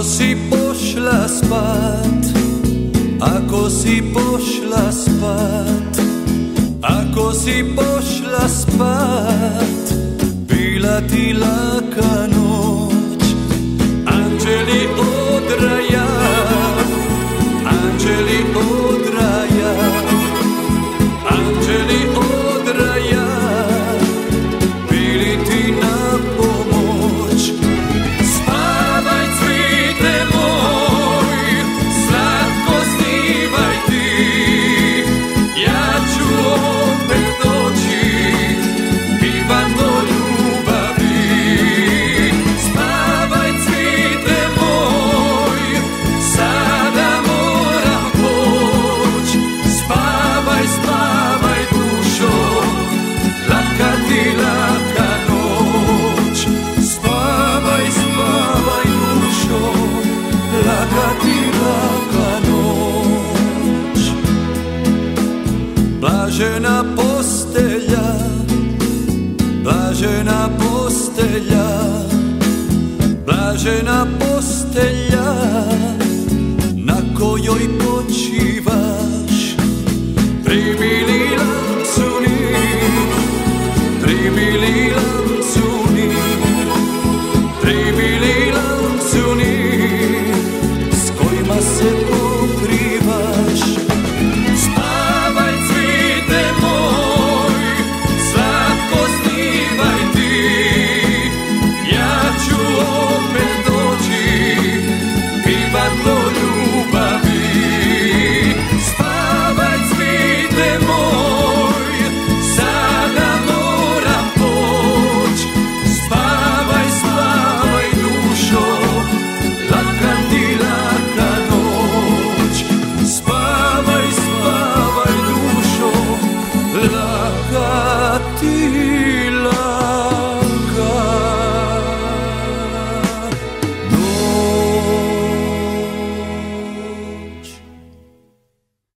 si pošla spat, ako si pošla spat, ako si pošla spat, bila ti laka noć. Anđeli od raja, anđeli od raja, anđeli od raja, bili ti na pomoć. Spavaj cvite moj, slatko snivaj ti, ja ću opet doći, divano ljubavi. Spavaj cvite moj, sada moram poć. Spavaj, spavaj dušo, laka ti laka noć. Spavaj, spavaj dušo, laka ti laka noć. Blažena postelja, blažena postelja, blažena postelja, na kojoj